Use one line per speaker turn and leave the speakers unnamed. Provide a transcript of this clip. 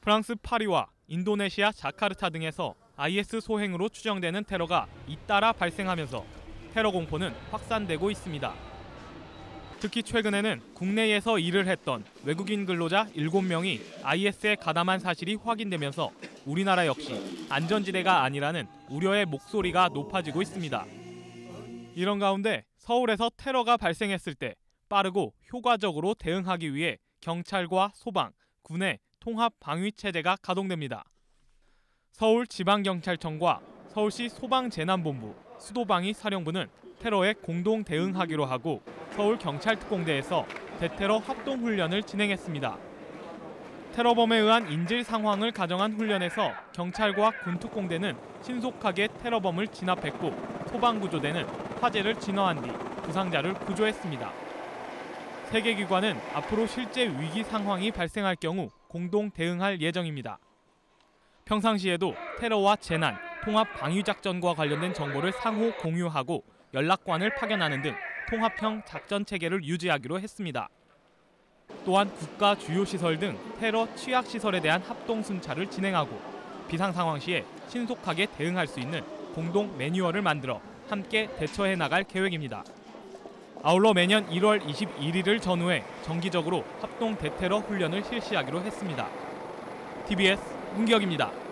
프랑스 파리와 인도네시아 자카르타 등에서 IS 소행으로 추정되는 테러가 잇따라 발생하면서 테러 공포는 확산되고 있습니다. 특히 최근에는 국내에서 일을 했던 외국인 근로자 7명이 IS에 가담한 사실이 확인되면서 우리나라 역시 안전지대가 아니라는 우려의 목소리가 높아지고 있습니다. 이런 가운데 서울에서 테러가 발생했을 때 빠르고 효과적으로 대응하기 위해 경찰과 소방, 군의 통합 방위 체제가 가동됩니다. 서울지방경찰청과 서울시 소방재난본부, 수도방위 사령부는 테러에 공동 대응하기로 하고 서울경찰특공대에서 대테러 합동훈련을 진행했습니다. 테러범에 의한 인질 상황을 가정한 훈련에서 경찰과 군특공대는 신속하게 테러범을 진압했고 소방구조대는 화재를 진화한 뒤 부상자를 구조했습니다. 세 개 기관은 앞으로 실제 위기 상황이 발생할 경우 공동 대응할 예정입니다. 평상시에도 테러와 재난, 통합 방위작전과 관련된 정보를 상호 공유하고 연락관을 파견하는 등 통합형 작전 체계를 유지하기로 했습니다. 또한 국가 주요 시설 등 테러 취약 시설에 대한 합동 순찰을 진행하고 비상 상황 시에 신속하게 대응할 수 있는 공동 매뉴얼을 만들어 함께 대처해 나갈 계획입니다. 아울러 매년 1월 21일을 전후해 정기적으로 합동 대테러 훈련을 실시하기로 했습니다. TBS 문기혁입니다.